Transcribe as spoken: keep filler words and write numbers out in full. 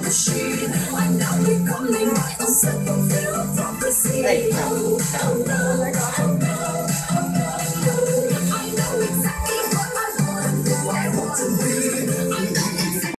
machine. I'm now becoming my own self-fulfilled prophecy. Hey, no, no, no.